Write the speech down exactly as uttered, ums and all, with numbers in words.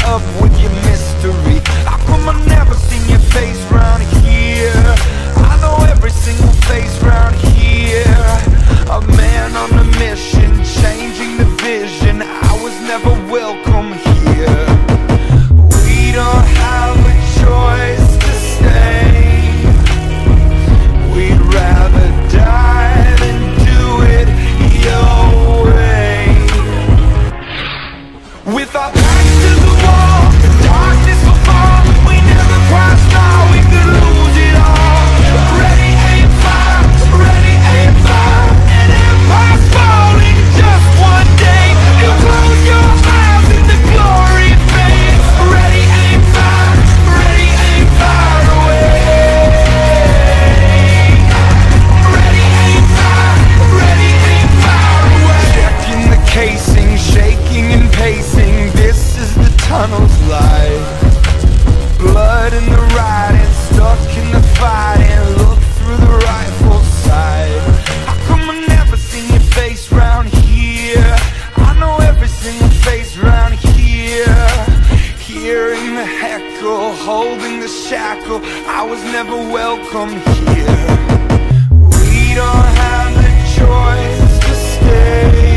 up with your mystery. How come I never seen your face round here? I know every single face round here. A man on a mission, changing the vision. I was never welcome here. We don't have a choice to stay. We'd rather die than do it your way. With our backs to the wall, the darkness will fall. We never cross now, we could lose it all. Ready, aim, fire, ready, aim, fire. An empire's falling just one day. You close your eyes and the glory fades. Ready, aim, fire, ready, aim, fire away. Ready, aim, fire, ready, aim, fire away. Checking the casing, shaking and pacing. This is the tunnel's light. Blood in the riding, stuck in the fighting. Look through the rifle sight. How come I never seen your face round here? I know every single face round here. Hearing the heckle, holding the shackle. I was never welcome here. We don't have the choice to stay.